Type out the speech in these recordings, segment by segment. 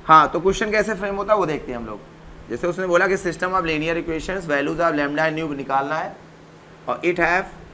हाँ, तो क्वेश्चन कैसे फ्रेम होता है वो देखते हैं हम लोग। जैसे उसने बोला कि system of linear equations values of lambda and nu निकालना है और it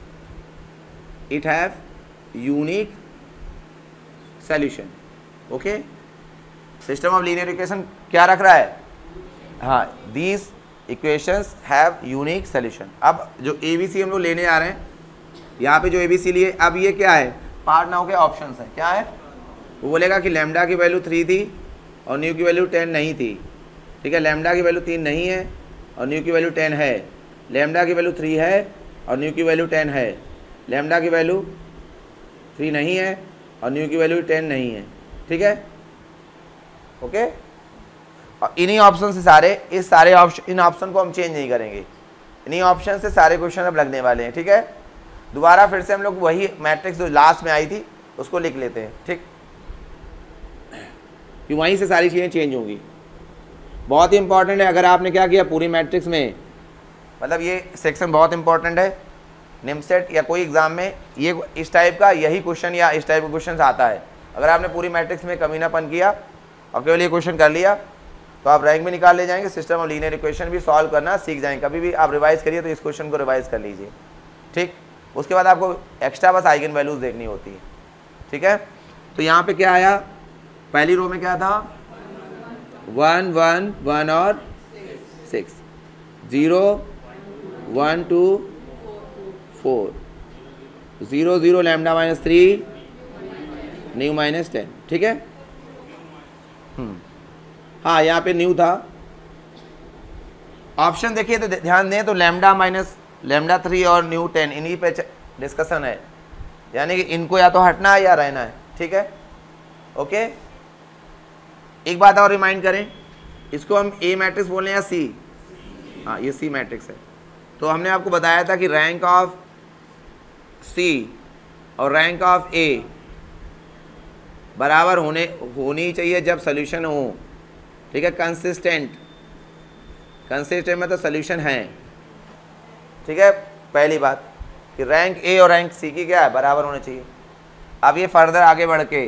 have unique solution. Okay, system of linear equation क्या रख रहा है? हाँ, these equations have unique solution. अब जो ABC हम लोग लेने आ रहे हैं, यहाँ पे जो ABC लिए, अब ये क्या है? पार्ट नाउ के ऑप्शंस है। क्या है? वो बोलेगा कि लैम्डा की वैल्यू 3 थी और न्यू की वैल्यू 10 नहीं थी। ठीक है, लैम्डा की वैल्यू 3 नहीं है और न्यू की वैल्यू 10 है। लैम्डा की वैल्यू 3 है और न्यू की वैल्यू 10 है। लैम्डा की वैल्यू 3 नहीं है और न्यू की वैल्यू 10 नहीं है। ठीक है, ओके। और इन्हीं ऑप्शन से सारे इन ऑप्शन को हम चेंज नहीं करेंगे। इन्हीं ऑप्शन से सारे क्वेश्चन अब लगने वाले हैं। ठीक है, दोबारा फिर से हम लोग वही मैट्रिक्स जो लास्ट में आई थी उसको लिख लेते हैं। ठीक, कि वहीं से सारी चीज़ें चेंज होंगी। बहुत ही इंपॉर्टेंट है। अगर आपने क्या किया पूरी मैट्रिक्स में, मतलब ये सेक्शन बहुत इंपॉर्टेंट है। निमसेट या कोई एग्जाम में ये इस टाइप का यही क्वेश्चन या इस टाइप का क्वेश्चन आता है। अगर आपने पूरी मैट्रिक्स में कमीनापन किया और केवल ये क्वेश्चन कर लिया तो आप रैंक में निकाल ले जाएंगे। सिस्टम ऑफ लीनियर इक्वेशन भी सॉल्व करना सीख जाएंगे। कभी भी आप रिवाइज करिए तो इस क्वेश्चन को रिवाइज कर लीजिए। ठीक, उसके बाद आपको एक्स्ट्रा बस आइगन वैल्यूज देखनी होती है। ठीक है, तो यहाँ पे क्या आया? पहली रो में क्या था? 1 1 1 और 6, 0 1 2 4, 0 0 लैम्डा माइनस 3 न्यू माइनस 10। ठीक है, हाँ, यहाँ पे न्यू था। ऑप्शन देखिए तो ध्यान दें, तो लैम्डा माइनस लैम्डा 3 और न्यू 10 इन्हीं पे डिस्कशन है, यानी कि इनको या तो हटना है या रहना है। ठीक है, ओके। एक बात और रिमाइंड करें, इसको हम A मैट्रिक्स बोल रहे हैं या C? हाँ, ये C मैट्रिक्स है। तो हमने आपको बताया था कि रैंक ऑफ C और रैंक ऑफ A बराबर होनी चाहिए जब सोल्यूशन हो। ठीक है, कंसिस्टेंट मतलब सोल्यूशन है। ठीक है, पहली बात कि रैंक A और रैंक C की क्या है? बराबर होनी चाहिए। अब ये फर्दर आगे बढ़ के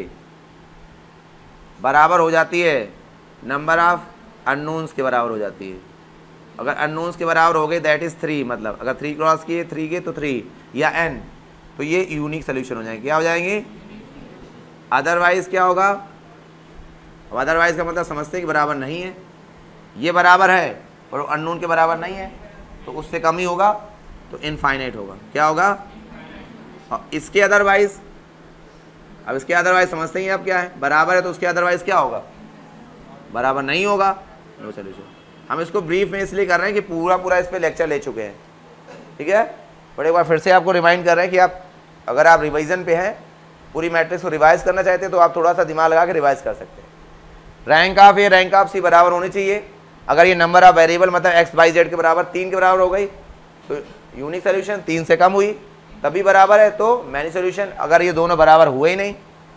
बराबर हो जाती है नंबर ऑफ अननोन्स के बराबर हो जाती है। अगर अननोन्स के बराबर हो गए दैट इज़ 3, मतलब अगर 3 क्रॉस किए 3 के तो 3 या n, तो ये यूनिक सोल्यूशन हो जाएंगे। क्या हो जाएंगे? अदरवाइज़ क्या होगा? अब अदरवाइज़ का मतलब समझते हैं कि बराबर नहीं है। ये बराबर है और अननोन के बराबर नहीं है तो उससे कम ही होगा, तो इनफाइनाइट होगा। क्या होगा? और इसके अदरवाइज़, अब इसके अदरवाइज़ समझते हैं आप क्या है? बराबर है तो उसके अदरवाइज़ क्या होगा? बराबर नहीं होगा, नो सोल्यूशन। हम इसको ब्रीफ में इसलिए कर रहे हैं कि पूरा इस पर लेक्चर ले चुके हैं। ठीक है, बट एक बार फिर से आपको रिमाइंड कर रहे हैं कि आप अगर आप रिवीजन पे हैं, पूरी मैट्रिक्स को रिवाइज करना चाहते हैं तो आप थोड़ा सा दिमाग लगा के रिवाइज कर सकते हैं। Rank of A rank of C बराबर होनी चाहिए। अगर ये नंबर ऑफ वेरिएबल मतलब x y z के बराबर 3 के बराबर हो गई तो यूनिक सोल्यूशन, 3 से कम हुई तभी बराबर है तो मैनी सोल्यूशन। अगर ये दोनों बराबर हुए ही नहीं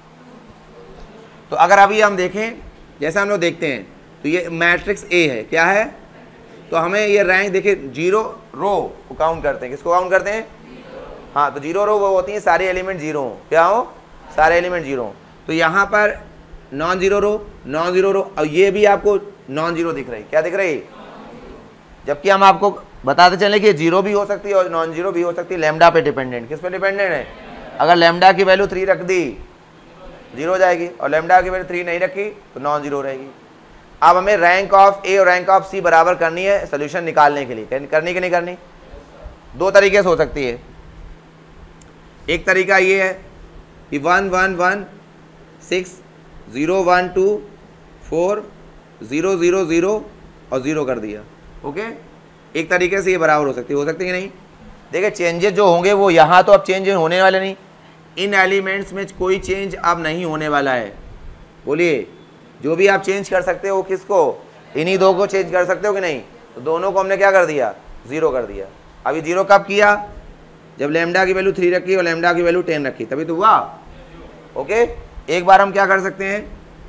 तो अगर अभी हम देखें, जैसा हम लोग देखते हैं तो ये मैट्रिक्स A है। क्या है? तो हमें ये रैंक देखिए 0 रो को काउंट करते हैं। किसको काउंट करते हैं? हाँ, तो 0 रो वो होती है सारे एलिमेंट 0 हो। क्या हो? सारे एलिमेंट 0 हो। तो यहाँ पर नॉन जीरो रो और ये भी आपको नॉन जीरो दिख रही। क्या दिख रही? जबकि हम आपको बताते चले कि जीरो भी हो सकती है और नॉन जीरो भी हो सकती है। लैम्डा पे डिपेंडेंट। किस पे डिपेंडेंट है? अगर लैम्डा की वैल्यू 3 रख दी जीरो हो जाएगी और लैम्डा की वैल्यू 3 नहीं रखी तो नॉन जीरो रहेगी। अब हमें रैंक ऑफ A और रैंक ऑफ C बराबर करनी है सोल्यूशन निकालने के लिए। करनी कि नहीं करनी? दो तरीके से हो सकती है। एक तरीका ये है कि 1 1 1 6 0 1 2 4 0 0 0 और 0 कर दिया। ओके, एक तरीके से ये बराबर हो सकती है कि नहीं? देखिए चेंजेस जो होंगे वो यहाँ तो अब चेंज होने वाले नहीं। इन एलिमेंट्स में कोई चेंज अब नहीं होने वाला है। बोलिए, जो भी आप चेंज कर सकते हो किसको? इन्हीं दो को चेंज कर सकते हो कि नहीं? तो दोनों को हमने क्या कर दिया? 0 कर दिया। अभी 0 कब किया? जब लैम्डा की वैल्यू 3 रखी और लैम्डा की वैल्यू 10 रखी तभी तो हुआ। ओके, एक बार हम क्या कर सकते हैं,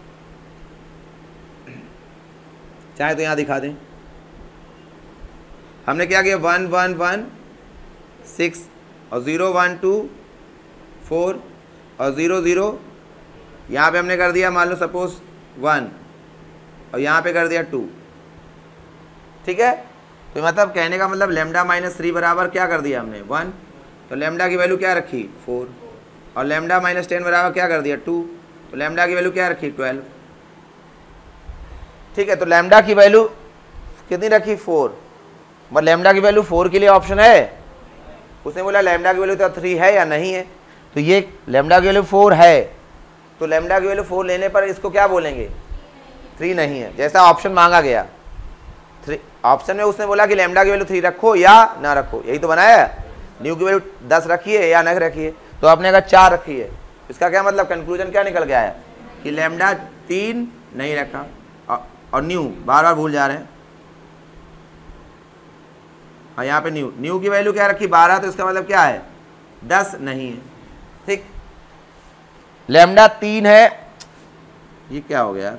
चाहे तो यहाँ दिखा दें। हमने क्या किया? 1 1 1 6 और 0 1 2 4 और 0 0। यहाँ पे हमने कर दिया मान लो सपोज 1 और यहाँ पे कर दिया 2, ठीक है। तो मतलब कहने का मतलब लेमडा माइनस 3 बराबर क्या कर दिया हमने 1, तो लेमडा की वैल्यू क्या रखी 4, और लेमडा माइनस 10 बराबर क्या कर दिया 2, तो लेमडा की वैल्यू क्या रखी 12, ठीक है। तो लेमडा की वैल्यू कितनी रखी 4, मतलब लेमडा की वैल्यू 4 के लिए ऑप्शन है, उसने बोला लेमडा की वैल्यू तो 3 है या नहीं है, तो ये लेमडा की वैल्यू 4 है, तो लेमडा की वैल्यू 4 लेने पर इसको क्या बोलेंगे 3 नहीं है, जैसा ऑप्शन मांगा गया। 3 ऑप्शन में उसने बोला कि लेमडा की वैल्यू 3 रखो या ना रखो, यही तो बनाया। न्यू की वैल्यू 10 रखिए या न रखिए, तो आपने अगर 4 रखी है, इसका क्या मतलब कंक्लूजन क्या निकल गया है कि लेमडा 3 नहीं रखा, और न्यू बार बार भूल जा रहे हैं। हाँ यहाँ पे न्यू की वैल्यू क्या रखी 12, तो इसका मतलब क्या है 10 नहीं है, ठीक। लेमडा 3 है, ये क्या हो गया,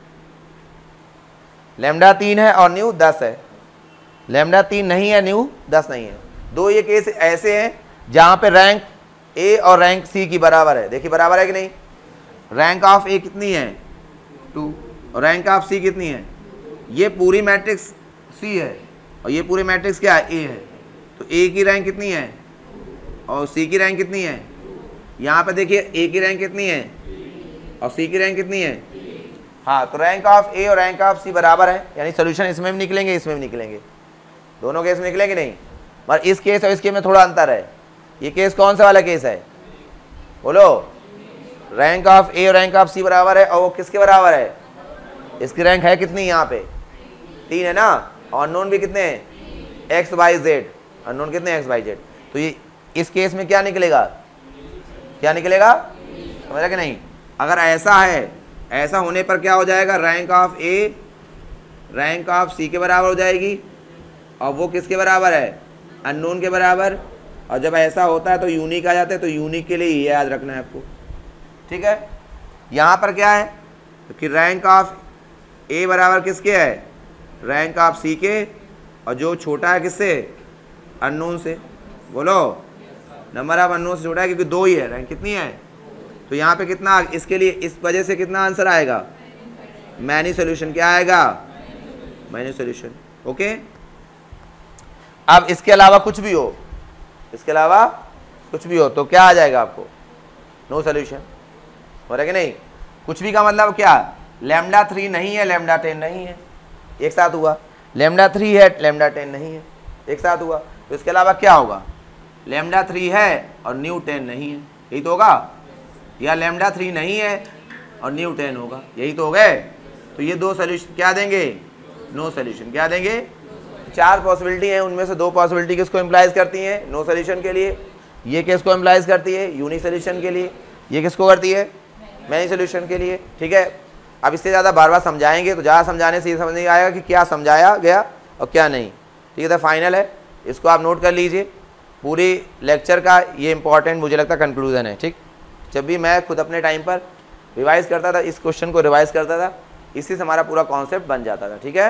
लेमडा 3 है और न्यू 10 है, लेमडा 3 नहीं है न्यू 10 नहीं है। दो ये केस ऐसे हैं जहां पे रैंक ए और रैंक सी की बराबर है, देखिए बराबर है कि नहीं, रैंक ऑफ ए कितनी है 2 और रैंक ऑफ सी कितनी है, ये पूरी मैट्रिक्स सी है और ये पूरी मैट्रिक्स क्या है ए है, तो ए की रैंक कितनी है और सी की रैंक कितनी है, यहाँ पे देखिए ए की रैंक कितनी है और सी की रैंक कितनी है, हाँ, तो रैंक ऑफ ए और रैंक ऑफ सी बराबर है, यानी सोल्यूशन इसमें भी निकलेंगे इसमें भी निकलेंगे, दोनों केस में निकलेंगे नहीं, पर इस केस और इस केस में थोड़ा अंतर है। ये केस कौन सा वाला केस है बोलो, रैंक ऑफ ए और रैंक ऑफ सी बराबर है, और वो किसके बराबर है, इसकी रैंक है कितनी यहाँ पे 3 है ना, और अननोन भी कितने हैं एक्स वाई जेड, अननोन कितने एक्स वाई जेड, तो ये इस केस में क्या निकलेगा, क्या निकलेगा समझा कि नहीं। अगर ऐसा है, ऐसा होने पर क्या हो जाएगा, rank of A rank of C के बराबर हो जाएगी, और वो किसके बराबर है अननोन के बराबर, और जब ऐसा होता है तो यूनिक आ जाते हैं, तो यूनिक के लिए ये याद रखना है आपको, ठीक है। यहाँ पर क्या है तो कि रैंक ऑफ ए बराबर किसके है, रैंक ऑफ सी के, और जो छोटा है किससे अननोन से, बोलो नंबर ऑफ अननोन से छोटा है, क्योंकि 2 ही है, रैंक कितनी है, तो यहाँ पे कितना, इसके लिए इस वजह से कितना आंसर आएगा मैनी सोल्यूशन, क्या आएगा मैनी सोल्यूशन, ओके। अब इसके अलावा कुछ भी हो, इसके अलावा कुछ भी हो तो क्या आ जाएगा आपको नो सोल्यूशन, हो रहा है कि नहीं। कुछ भी का मतलब क्या, लेमडा 3 नहीं है लेमडा 10 नहीं है, एक साथ हुआ, लेमडा 3 है लेमडा 10 नहीं है, एक साथ हुआ, तो इसके अलावा क्या होगा, लेमडा 3 है और न्यू 10 नहीं है, यही तो होगा, या लेमडा 3 नहीं है और न्यू 10 होगा, यही तो हो गए। तो ये 2 सोल्यूशन क्या देंगे नो सोल्यूशन, क्या देंगे, 4 पॉसिबिलिटी है, उनमें से 2 पॉसिबिलिटी किसको इम्प्लाइज करती है नो सोल्यूशन के लिए, ये किसको इम्प्लाइज करती है यूनिक सोल्यूशन के लिए, ये किसको करती है मैनी सोल्यूशन के लिए, ठीक है। अब इससे ज़्यादा बार बार समझाएंगे तो ज़्यादा समझाने से ये समझ नहीं आएगा कि क्या समझाया गया और क्या नहीं, ठीक है। तो फाइनल है, इसको आप नोट कर लीजिए, पूरी लेक्चर का ये इंपॉर्टेंट मुझे लगता है कंक्लूजन है, ठीक। जब भी मैं खुद अपने टाइम पर रिवाइज़ करता था, इस क्वेश्चन को रिवाइज़ करता था, इसी से हमारा पूरा कॉन्सेप्ट बन जाता था, ठीक है।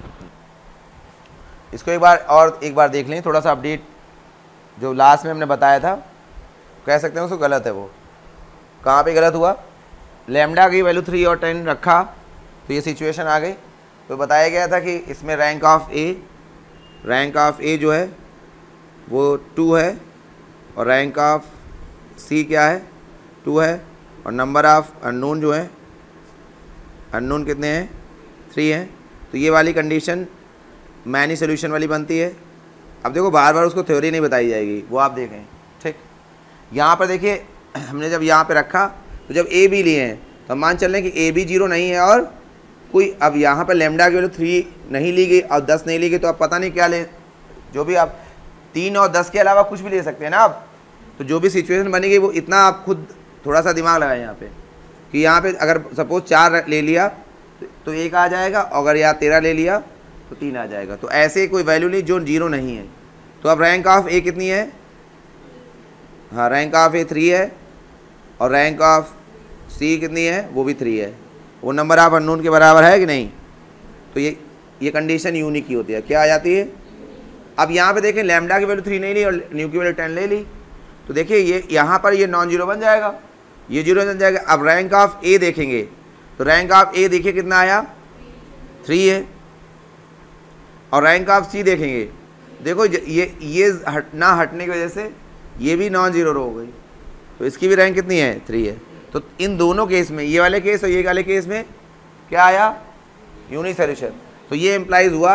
इसको एक बार देख लें, थोड़ा सा अपडेट, जो लास्ट में हमने बताया था कह सकते हैं उसको गलत है, वो कहाँ पे गलत हुआ, लेमडा की वैल्यू 3 और 10 रखा तो ये सिचुएशन आ गई। तो बताया गया था कि इसमें रैंक ऑफ ए जो है वो 2 है, और रैंक ऑफ सी क्या है 2 है, और नंबर ऑफ अननोन जो है अननोन कितने हैं 3 हैं, तो ये वाली कंडीशन मैनी सोल्यूशन वाली बनती है। अब देखो बार बार उसको थ्योरी नहीं बताई जाएगी, वो आप देखें, ठीक। यहाँ पर देखिए हमने जब यहाँ पे रखा तो जब ए बी लिए हैं तो हम मान चल रहे हैं कि ए बी 0 नहीं है और कोई, अब यहाँ पर लेमडा की वैल्यू 3 नहीं ली गई और 10 नहीं ली गई, तो अब पता नहीं क्या ले, जो भी आप 3 और 10 के अलावा कुछ भी ले सकते हैं ना आप, तो जो भी सिचुएशन बनेगी वो इतना आप खुद थोड़ा सा दिमाग लगाएं यहाँ पे, कि यहाँ पे अगर सपोज 4 ले लिया तो 1 आ जाएगा, अगर यहाँ 13 ले लिया तो 3 आ जाएगा, तो ऐसे कोई वैल्यू नहीं जो 0 नहीं है। तो अब रैंक ऑफ ए कितनी है, हाँ रैंक ऑफ ए 3 है, और रैंक ऑफ सी कितनी है वो भी 3 है, वो नंबर ऑफ अननोन के बराबर है कि नहीं, तो ये कंडीशन यूनिक की होती है, क्या आ जाती है। अब यहाँ पे देखें लैम्डा की वैल्यू 3 नहीं ली और न्यू की वैल्यू 10 ले ली, तो देखिए ये यहाँ पर ये नॉन जीरो बन जाएगा, ये 0 बन जाएगा। अब रैंक ऑफ ए देखेंगे तो रैंक ऑफ ए देखिए कितना आया 3 है। और रैंक ऑफ सी देखेंगे, देखो ये ना हटने की वजह से ये भी नॉन जीरो रो हो गई, तो इसकी भी रैंक कितनी है? 3 है। तो इन दोनों केस में, ये वाले केस और ये वाले केस में क्या आया? Unique solution. तो ये इम्प्लाइज हुआ,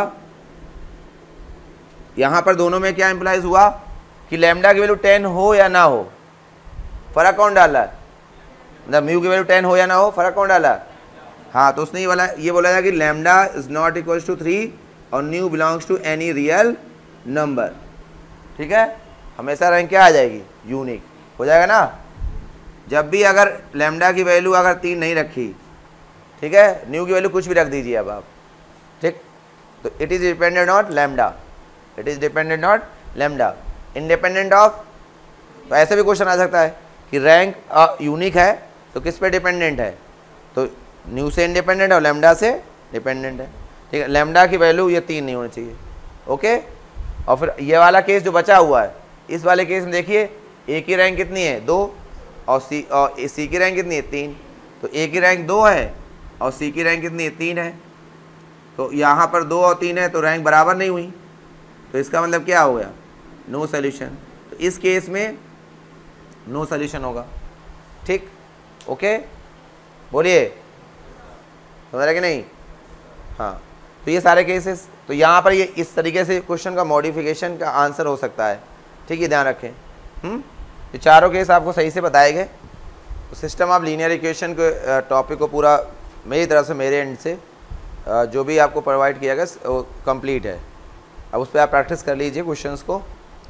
यहाँ पर दोनों में क्या इम्प्लाइज हुआ कि लैम्डा की वैल्यू 10 हो या ना हो, फर्क कौन डाला? मतलब म्यू की वैल्यू 10 हो या ना हो, फर्क कौन डाला? हाँ, तो उसने ये बोला था कि lambda is not equal to 3 और nu belongs to any real number. ठीक है, हमेशा रैंक क्या आ जाएगी? यूनिक हो जाएगा ना। जब भी अगर लैम्डा की वैल्यू अगर 3 नहीं रखी, ठीक है, न्यू की वैल्यू कुछ भी रख दीजिए अब आप, ठीक, तो it is dependent on lambda, it is dependent on lambda independent of. तो ऐसे भी क्वेश्चन आ सकता है कि रैंक यूनिक है तो किस पे डिपेंडेंट है? तो न्यू से इंडिपेंडेंट और लैम्डा से डिपेंडेंट है। ठीक है, लैम्डा की वैल्यू ये 3 नहीं होनी चाहिए। ओके, और फिर ये वाला केस जो बचा हुआ है, इस वाले केस में देखिए ए की रैंक कितनी है? 2 और सी की रैंक कितनी है? 3। तो ए की रैंक 2 है और सी की रैंक कितनी है? 3 है। तो यहाँ पर 2 और 3 है तो रैंक बराबर नहीं हुई, तो इसका मतलब क्या हो गया? No solution. तो इस केस में नो सॉल्यूशन होगा। ठीक, ओके, बोलिए, समझ रहे कि नहीं? हाँ, तो ये सारे केसेस, तो यहाँ पर ये इस तरीके से क्वेश्चन का मॉडिफिकेशन का आंसर हो सकता है। ठीक है, ध्यान रखें। ये चारों केस आपको सही से बताए गए। तो सिस्टम ऑफ लीनियर इक्वेशन के टॉपिक को पूरा मेरी तरफ से, मेरे एंड से जो भी आपको प्रोवाइड किया गया वो कंप्लीट है। अब उस पर आप प्रैक्टिस कर लीजिए क्वेश्चंस को।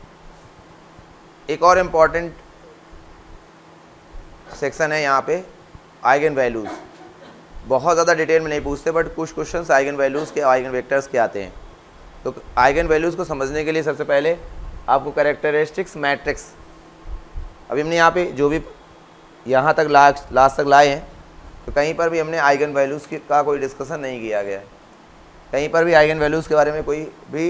एक और इम्पॉर्टेंट सेक्शन है यहाँ पे, आइगन वैल्यूज़। बहुत ज़्यादा डिटेल में नहीं पूछते, बट कुछ क्वेश्चंस आइगन वैल्यूज़ के, आइगन वेक्टर्स के आते हैं। तो आइगन वैल्यूज़ को समझने के लिए सबसे पहले आपको कैरेक्टरिस्टिक्स मैट्रिक्स, अभी हमने यहाँ पे जो भी यहाँ तक लास्ट तक लाए हैं, तो कहीं पर भी हमने आइगन वैल्यूज़ का कोई डिस्कशन नहीं किया गया है। कहीं पर भी आइगन वैल्यूज़ के बारे में कोई भी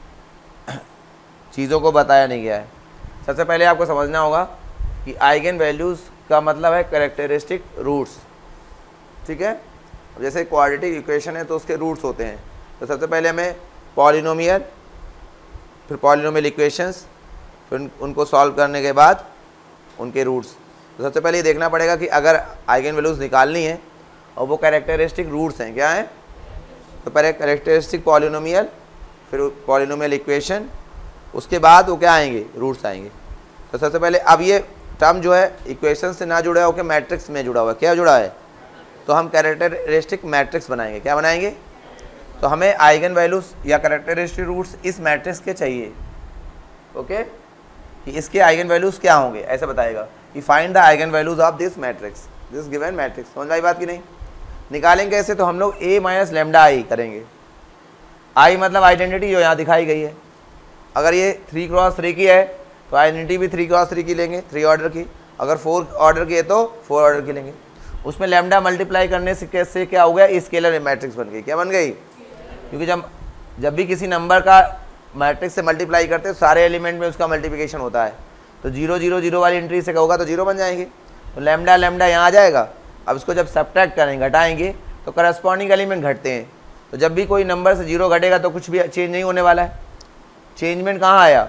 चीज़ों को बताया नहीं गया है। सबसे पहले आपको समझना होगा कि आइगन वैल्यूज़ का मतलब है कैरेक्टरिस्टिक रूट्स। ठीक है, जैसे क्वाड्रेटिक इक्वेशन है तो उसके रूट्स होते हैं। तो सबसे पहले हमें पॉलिनोमियल, फिर पॉलिनोमियल इक्वेशंस, फिर उनको सॉल्व करने के बाद उनके रूट्स। तो सबसे पहले ये देखना पड़ेगा कि अगर आइगन वैल्यूज़ निकालनी है और वो कैरेक्टरिस्टिक रूट्स हैं, क्या हैं? तो पहले कैरेक्टरिस्टिक पॉलिनोमियल, फिर पॉलिनोमियल इक्वेशन, उसके बाद वो क्या आएंगे? रूट्स आएंगे। तो सबसे पहले अब ये टर्म जो है इक्वेशन से ना जुड़ा होकर मैट्रिक्स में जुड़ा हुआ है। क्या जुड़ा है? तो हम कैरेक्टरिस्टिक मैट्रिक्स बनाएंगे। क्या बनाएंगे? तो हमें आइगन वैल्यूज़ या कैरेक्टरिस्टिक रूट्स इस मैट्रिक्स के चाहिए। ओके, कि इसके आइगन वैल्यूज़ क्या होंगे, ऐसा बताएगा कि find the eigenvalues of this matrix, this given matrix. समझ आई बात की नहीं? निकालेंगे कैसे? तो हम लोग a माइनस लेमडा आई करेंगे। आई मतलब आइडेंटिटी जो यहाँ दिखाई गई है। अगर ये 3x3 की है तो आइडेंटिटी भी 3x3 की लेंगे, 3 ऑर्डर की। अगर 4 ऑर्डर की है तो 4 ऑर्डर की लेंगे। उसमें लेमडा मल्टीप्लाई करने से कैसे क्या हो गया? स्केलर मैट्रिक्स बन गई। क्या बन गई? क्योंकि जब भी किसी नंबर का मैट्रिक्स से मल्टीप्लाई करते हैं सारे एलिमेंट में उसका मल्टीप्लिकेशन होता है। तो 0 0 0 वाली एंट्री से होगा तो 0 बन जाएंगे। तो लेमडा लेमडा यहाँ आ जाएगा। अब इसको जब सब्ट्रैक्ट करेंगे, घटाएंगे, तो करस्पॉन्डिंग एलिमेंट घटते हैं। तो जब भी कोई नंबर से 0 घटेगा तो कुछ भी चेंज नहीं होने वाला है। चेंजमेंट कहाँ आया?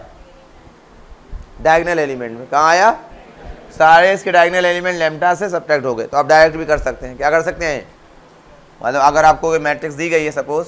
डायगोनल एलिमेंट में। कहाँ आया? सारे इसके डायगोनल एलिमेंट लेमडा से सब्ट्रैक्ट हो गए। तो आप डायरेक्ट भी कर सकते हैं। क्या कर सकते हैं? मतलब अगर आपको कोई मैट्रिक्स दी गई है, सपोज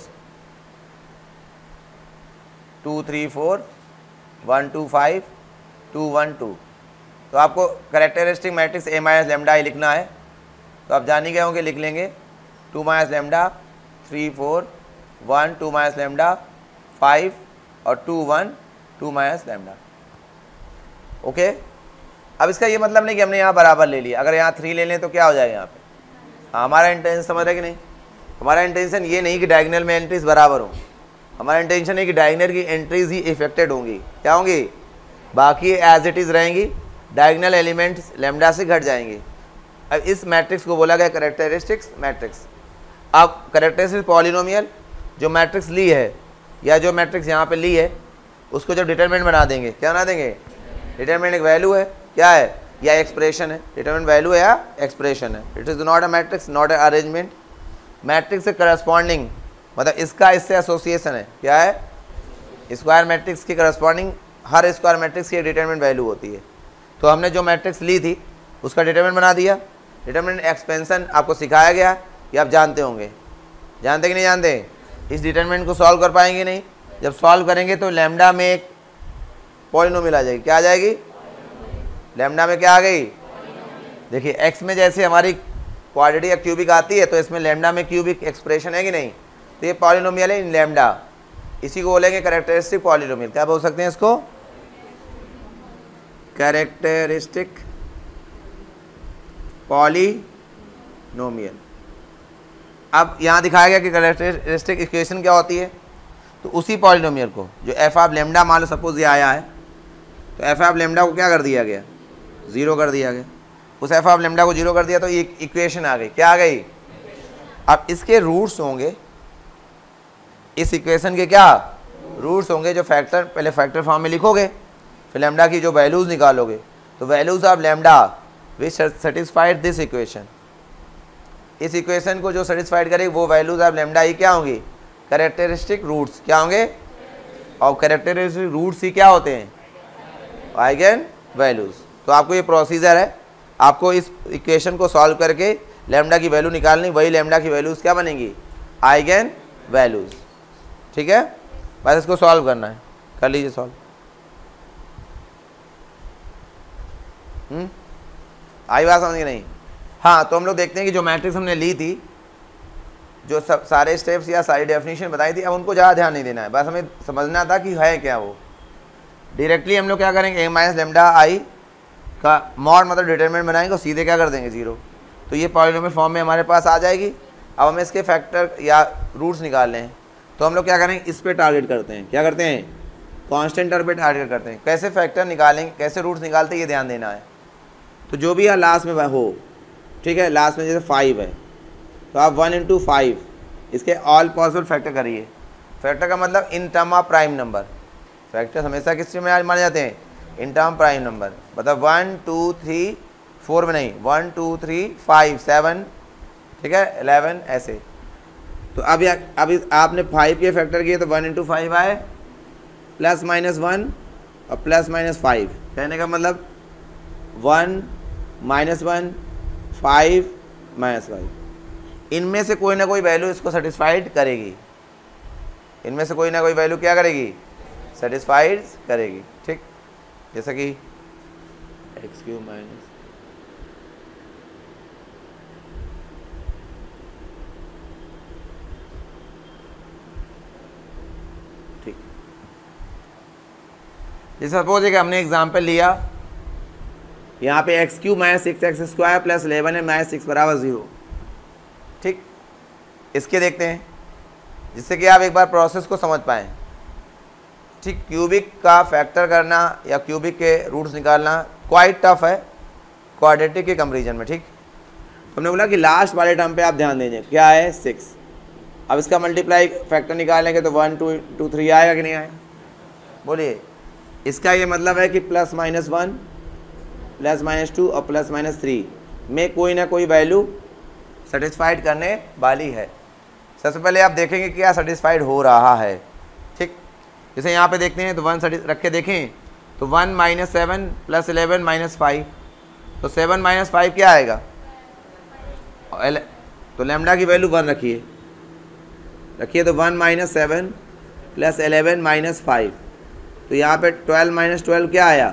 2 3 4 1 2 5 2 1 2, तो आपको characteristic matrix a minus lambda I लिखना है। तो आप जान ही गए होंगे, लिख लेंगे 2 माइनस लेमडा 3 4 1 2 माइनस लेमडा 5 और 2 1 2 माइनस लेमडा। ओके, अब इसका ये मतलब नहीं कि हमने यहाँ बराबर ले लिया। अगर यहाँ 3 ले लें तो क्या हो जाएगा यहाँ पे? हमारा इंटेंशन समझ रहे कि नहीं? हमारा इंटेंशन ये नहीं कि डायगोनल में एंट्रीज बराबर हो। हमारा इंटेंशन है कि डायगोनल की एंट्रीज ही इफेक्टेड होंगी। क्या होंगी? बाकी एज इट इज़ रहेंगी। डायगोनल एलिमेंट्स लेमडा से घट जाएंगे। अब इस मैट्रिक्स को बोला गया कैरेक्टरिस्टिक्स मैट्रिक्स। अब कैरेक्टरिस्टिक पॉलिनोमियल जो मैट्रिक्स ली है या जो मैट्रिक्स यहाँ पे ली है उसको जब डिटरमिनेंट बना देंगे, क्या बना देंगे? डिटरमिनेंट एक वैल्यू है, क्या है? या एक्सप्रेशन है। डिटरमिनेंट वैल्यू है या एक्सप्रेशन है। It is not a matrix, not a arrangement. Matrix से करस्पॉन्डिंग मतलब इसका इससे एसोसिएशन है। क्या है? स्क्वायर मैट्रिक्स की करस्पॉन्डिंग हर स्क्वायर मैट्रिक्स की डिटरमिनेंट वैल्यू होती है। तो हमने जो मैट्रिक्स ली थी उसका डिटरमिनेंट बना दिया। डिटरमिनेंट एक्सपेंशन आपको सिखाया गया, ये आप जानते होंगे। जानते कि नहीं जानते? इस डिटरमिनेंट को सॉल्व कर पाएंगे नहीं। जब सॉल्व करेंगे तो लैम्डा में एक पॉलिनोमियल आ जाएगी। क्या आ जाएगी? लैम्डा में क्या आ गई? देखिए एक्स में जैसे हमारी क्वाड्रेटिक या क्यूबिक आती है, तो इसमें लैम्डा में क्यूबिक एक्सप्रेशन है कि नहीं? तो ये पॉलिनोमियल है इन लैम्डा, इसी को बोलेंगे कैरेक्टरिस्टिक पॉलिनोमियल। क्या बोल सकते हैं इसको? Characteristic polynomial. अब यहाँ दिखाया गया कि कैरेक्टरिस्टिक इक्वेशन क्या होती है। तो उसी पॉलिनोमियल को जो एफ ऑफ लैम्डा, मान लो सपोज ये आया है, तो एफ ऑफ लैम्डा को क्या कर दिया गया? 0 कर दिया गया। उस एफ ऑफ लैम्डा को 0 कर दिया तो ये इक्वेशन आ गई। क्या आ गई? अब इसके रूट्स होंगे, इस इक्वेशन के क्या रूट्स होंगे, जो फैक्टर पहले फैक्टर फॉर्म में लिखोगे, फिर लैम्डा की जो वैल्यूज़ निकालोगे, तो values of lambda which satisfied this equation. इस इक्वेशन को जो सेटिस्फाइड करेगी वो वैल्यूज़ ऑफ लैम्डा ही क्या होंगी? Characteristic roots. क्या होंगे? और कैरेक्टरिस्टिक रूट्स ही क्या होते हैं? Eigen values. तो आपको ये प्रोसीजर है, आपको इस इक्वेशन को सॉल्व करके लैम्डा की वैल्यू निकालनी, वही लैम्डा की वैल्यूज़ क्या बनेंगी? Eigen values. ठीक है, बस इसको सॉल्व करना है। कर लीजिए सॉल्व। आई बात समझ गई नहीं? हाँ, तो हम लोग देखते हैं कि जो मैट्रिक्स हमने ली थी, जो सब सारे स्टेप्स या सारी डेफिनेशन बताई थी, अब उनको ज़्यादा ध्यान नहीं देना है, बस हमें समझना था कि है क्या वो। डायरेक्टली हम लोग क्या करेंगे? ए माइनस लैम्डा आई का मॉड मतलब डिटरमिनेंट बनाएंगे और सीधे क्या कर देंगे? 0। तो ये पॉलिनोमियल फॉर्म में हमारे पास आ जाएगी। अब हमें इसके फैक्टर या रूट्स निकालने हैं, तो हम लोग क्या करेंगे? इस पे टारगेट करते हैं। क्या करते हैं? कांस्टेंट टर्म पे टारगेट करते हैं। कैसे फैक्टर निकालेंगे, कैसे रूट्स निकालते हैं, ये ध्यान देना है। तो जो भी यहाँ लास्ट में हो, ठीक है, लास्ट में जैसे 5 है, तो आप 1 × 5 इसके ऑल पॉसिबल फैक्टर करिए। फैक्टर का मतलब in term of prime number. Factor हमेशा किस में माने जाते हैं? In term prime number. मतलब 1 2 3 4 में नहीं, 1 2 3 5 7, ठीक है, 11 ऐसे। तो अब आपने 5 के फैक्टर किए तो 1 × 5 आए, +-1 और +-5। कहने का मतलब 1 -1 5 -5, इनमें से कोई ना कोई वैल्यू इसको सेटिस्फाइड करेगी। इनमें से कोई ना कोई वैल्यू क्या करेगी? सेटिस्फाइड करेगी। ठीक, जैसा कि x³ माइनस, ठीक, जैसे सपोज है कि हमने एग्जाम्पल लिया, यहाँ पे x³ - 6x² + 11 - 6 = 0। ठीक, इसके देखते हैं जिससे कि आप एक बार प्रोसेस को समझ पाएँ। ठीक, क्यूबिक का फैक्टर करना या क्यूबिक के रूट्स निकालना क्वाइट टफ है क्वाड्रेटिक के कंपैरिजन में। ठीक, तो हमने बोला कि लास्ट वाले टर्म पे आप ध्यान दीजिए, क्या है? 6। अब इसका मल्टीप्लाई फैक्टर निकालेंगे तो 1 2 2 3 आएगा कि नहीं आएगा? बोलिए। इसका ये मतलब है कि +-1 +-2 और +-3 में कोई ना कोई वैल्यू सेटिस्फाइड करने वाली है। सबसे पहले आप देखेंगे क्या सेटिस्फाइड हो रहा है। ठीक, जैसे यहाँ पे देखते हैं तो 1 रख के देखें तो 1 - 7 + 11 - 5, तो 7 - 5 क्या आएगा? तो लैम्डा की वैल्यू 1 रखिए तो 1 - 7 + 11 - 5, तो यहाँ पे 12 - 12 क्या आया?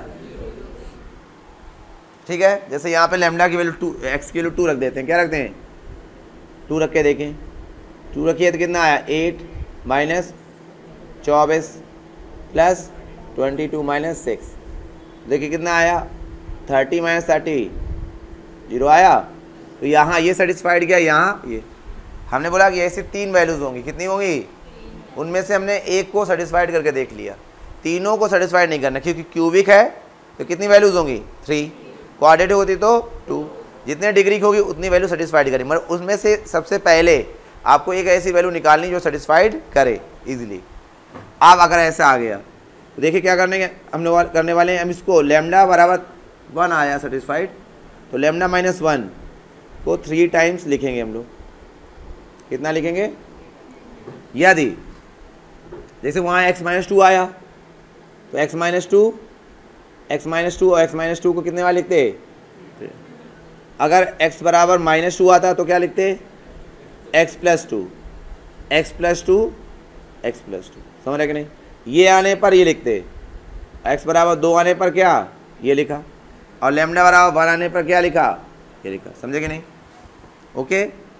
ठीक है, जैसे यहाँ पे लैम्डा की वैल्यू 2, x की वैल्यू 2 रख देते हैं। क्या रखते हैं? 2 रख के देखें, 2 रखिए तो कितना आया? 8 - 24 + 22 - 6, देखिए कितना आया? 30 - 30 0 आया। तो यहाँ ये सेटिस्फाइड किया, यहाँ ये हमने बोला कि ऐसी 3 वैल्यूज़ होंगी। कितनी होंगी? उनमें से हमने एक को सेटिस्फाइड करके देख लिया, तीनों को सेटिस्फाइड नहीं करना, क्योंकि क्यूबिक है तो कितनी वैल्यूज़ होंगी? 3, क्वाड्रेटिक होती तो 2, जितने डिग्री की होगी उतनी वैल्यू सेटिस्फाइड करेगी। मगर उसमें से सबसे पहले आपको एक ऐसी वैल्यू निकालनी जो सेटिस्फाइड करे इजीली। आप अगर ऐसा आ गया तो देखिए क्या करने वाले हैं हम। इसको लैम्डा बराबर 1 आया सेटिस्फाइड, तो लैम्डा -1 को 3 टाइम्स लिखेंगे हम लोग। कितना लिखेंगे? यदि जैसे वहाँ x माइनस 2 आया तो x माइनस 2 और x माइनस 2 को कितने बार लिखते? अगर x बराबर माइनस 2 आता तो क्या लिखते? x plus 2 x plus 2 x plus 2, समझ रहे कि नहीं? ये आने पर ये लिखते, x बराबर 2 आने पर क्या ये लिखा, और लैम्डा बराबर 1 आने पर क्या लिखा ये लिखा, समझे कि नहीं? ओके,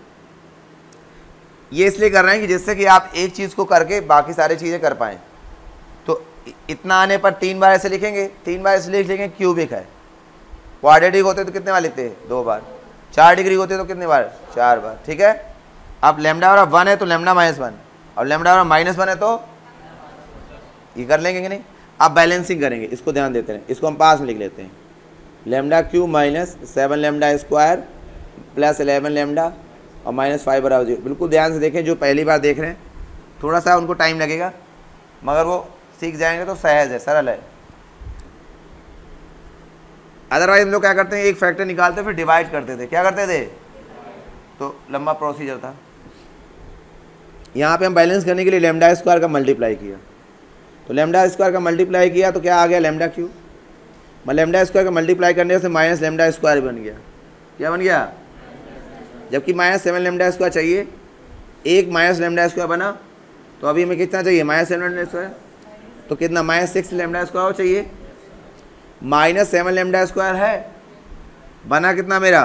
ये इसलिए कर रहे हैं कि जिससे कि आप एक चीज़ को करके बाकी सारी चीज़ें कर पाएँ। तो इतना आने पर 3 बार ऐसे लिखेंगे, 3 बार इसलिए लिखेंगे क्यूबिक है। क्वाड्रेटिक होते तो कितने बार लिखते हैं? 2 बार। 4 डिग्री होते तो कितने बार? 4 बार। ठीक है, अब लैम्डा बराबर 1 है तो लैम्डा माइनस 1, और लैम्डा बराबर माइनस 1 है तो ये कर लेंगे कि नहीं? अब बैलेंसिंग करेंगे, इसको ध्यान देते हैं, इसको हम पास में लिख लेते हैं। Lambda cube minus 7 lambda square plus 11 lambda और माइनस 5 बराबर 0। बिल्कुल ध्यान से देखें, जो पहली बार देख रहे हैं थोड़ा सा उनको टाइम लगेगा, मगर वो सीख जाएंगे तो सहज है, सरल है। अदरवाइज हम लोग क्या करते हैं, एक फैक्टर निकालते फिर डिवाइड करते थे, क्या करते थे? तो लंबा प्रोसीजर था। यहाँ पे हम बैलेंस करने के लिए लैम्डा स्क्वायर का मल्टीप्लाई किया, तो लैम्डा स्क्वायर का मल्टीप्लाई किया तो क्या आ गया? Lambda cube. लैम्डा स्क्वायर का मल्टीप्लाई करने से माइनस लैम्डा स्क्वायर बन गया। क्या बन गया? जबकि माइनस 7 लैम्डा स्क्वायर चाहिए, एक माइनस लैम्डा स्क्वायर बना, तो अभी हमें कितना चाहिए? माइनस 7 लैम्डा स्क्वायर, तो कितना? माइनस 6 लैम्डा स्क्वायर चाहिए। माइनस 7 लैम्डा स्क्वायर है, बना कितना मेरा?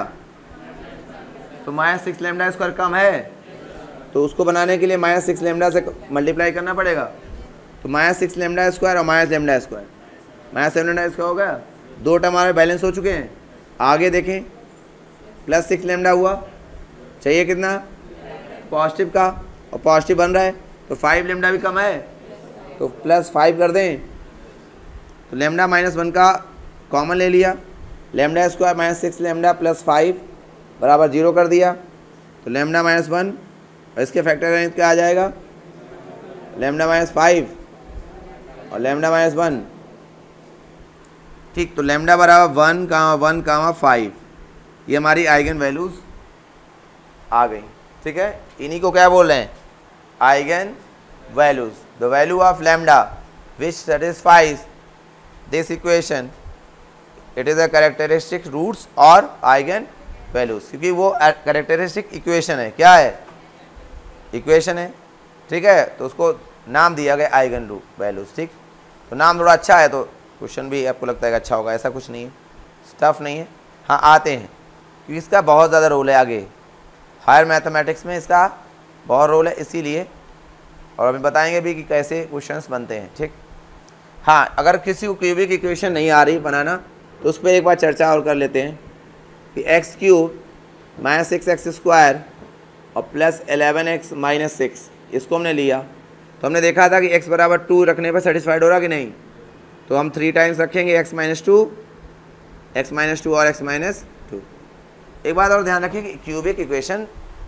तो माइनस 6 लैम्डा स्क्वायर कम है, तो उसको बनाने के लिए माइनस 6 लैम्डा से मल्टीप्लाई करना पड़ेगा। तो माइनस 6 लैम्डा स्क्वायर और minus lambda square, minus 7 lambda square हो गया। 2 टर्म हमारे बैलेंस हो चुके हैं। आगे देखें, प्लस 6 लैम्डा हुआ, चाहिए कितना? पॉजिटिव का, और पॉजिटिव बन रहा है तो 5 लैम्डा भी कम है, तो प्लस 5 कर दें, तो लैम्डा माइनस 1 का कॉमन ले लिया, lambda square minus 6 lambda plus 5 बराबर 0 कर दिया, तो लैम्डा माइनस 1 और इसके फैक्टर क्या आ जाएगा? लैम्डा माइनस 5 और लैम्डा माइनस 1। ठीक, तो लैम्डा बराबर 1,1,5, ये हमारी आइगन वैल्यूज़ आ गई। ठीक है, इन्हीं को क्या बोल रहे हैं? Eigen values. The value of lambda which satisfies this equation, it is a characteristic roots और आइगन वैल्यूज, क्योंकि वो कैरेक्टरिस्टिक इक्वेशन है। क्या है? इक्वेशन है। ठीक है, तो उसको नाम दिया गया आइगन रूट वैल्यूज। ठीक, तो नाम थोड़ा अच्छा है तो क्वेश्चन भी आपको लगता है कि अच्छा होगा, ऐसा कुछ नहीं है, स्टफ नहीं है। हाँ, आते हैं, क्योंकि इसका बहुत ज़्यादा रोल है आगे हायर मैथमेटिक्स में, इसका बहुत रोल है, इसीलिए, और अभी बताएंगे भी कि कैसे क्वेश्चंस बनते हैं। ठीक, हाँ, अगर किसी को क्यूबिक इक्वेशन नहीं आ रही बनाना तो उस पर एक बार चर्चा और कर लेते हैं कि x cube minus 6x square और प्लस 11x माइनस 6, इसको हमने लिया तो हमने देखा था कि x बराबर 2 रखने पर सेटिस्फाइड हो रहा कि नहीं, तो हम 3 टाइम्स रखेंगे x माइनस 2 और x माइनस 2। एक बात और ध्यान रखिए कि क्यूबिक इक्वेशन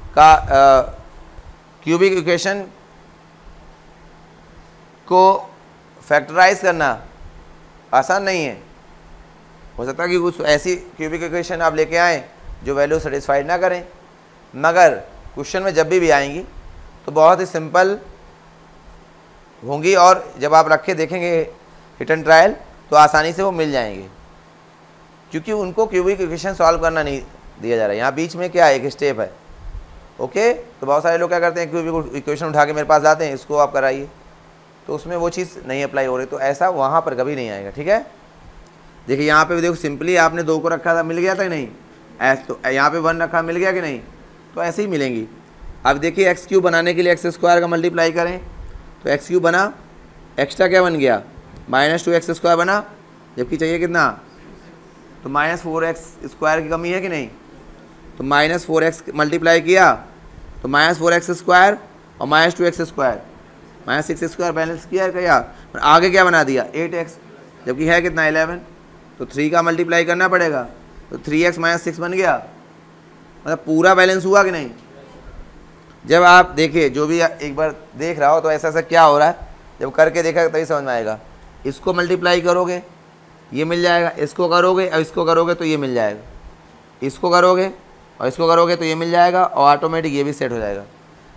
को फैक्टराइज करना आसान नहीं है। हो सकता है कि कुछ ऐसी क्यूबिक इक्वेशन आप लेके आएँ जो वैल्यू सेटिस्फाइड ना करें, मगर क्वेश्चन में जब भी आएंगी तो बहुत ही सिंपल होंगी, और जब आप रख के देखेंगे हिट एंड ट्रायल तो आसानी से वो मिल जाएंगे, क्योंकि उनको क्यूबिक इक्वेशन सॉल्व करना नहीं दिया जा रहा है। यहाँ बीच में क्या है, एक स्टेप है। ओके, तो बहुत सारे लोग क्या करते हैं, क्यूबिक इक्वेशन उठा के मेरे पास लाते हैं, इसको आप कराइए, तो उसमें वो चीज़ नहीं अप्लाई हो रही, तो ऐसा वहाँ पर कभी नहीं आएगा। ठीक है, देखिए यहाँ पे भी देखो, सिंपली आपने 2 को रखा था, मिल गया था कि नहीं, ऐसे तो यहाँ पे 1 रखा, मिल गया कि नहीं, तो ऐसे ही मिलेंगी। अब देखिए एक्स क्यूब बनाने के लिए एक्स स्क्वायर का मल्टीप्लाई करें, तो एक्स क्यूब बना, एक्स्ट्रा क्या बन गया? माइनस 2x स्क्वायर बना, जबकि चाहिए कितना? तो माइनस 4x स्क्वायर की कमी है कि नहीं, तो माइनस 4x मल्टीप्लाई किया तो माइनस 4x स्क्वायर और minus 2x square, minus 6 square balance किया क्या, आगे क्या बना दिया? 8x, जबकि है कितना? 11, तो 3 का मल्टीप्लाई करना पड़ेगा, तो 3x माइनस 6 बन गया, मतलब पूरा बैलेंस हुआ कि नहीं। जब आप देखिए, जो भी एक बार देख रहा हो तो ऐसा क्या हो रहा है, जब करके देखा तभी समझ में आएगा। इसको मल्टीप्लाई करोगे ये मिल जाएगा, इसको करोगे और इसको करोगे तो ये मिल जाएगा, इसको करोगे और इसको करोगे तो ये मिल जाएगा, और ऑटोमेटिक ये भी सेट हो जाएगा।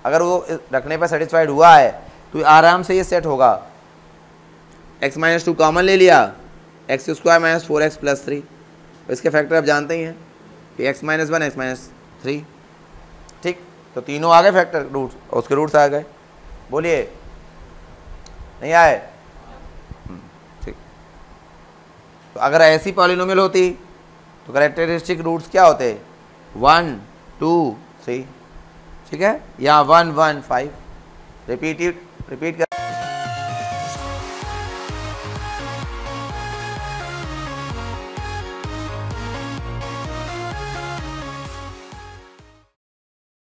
अगर वो रखने पर सेटिस्फाइड हुआ है तो आराम से ये सेट होगा। x माइनस 2 कॉमन ले लिया, x square minus 4x plus 3, इसके फैक्टर आप जानते ही हैं कि x माइनस 1 x माइनस 3, ठीक। तो तीनों आ गए फैक्टर रूट्स और उसके रूट्स आ गए। बोलिए नहीं आए? ठीक। तो अगर ऐसी पॉलिनोमियल होती तो कैरेक्टरिस्टिक रूट्स क्या होते? 1 2 3, ठीक है, या 1 1 5। रिपीट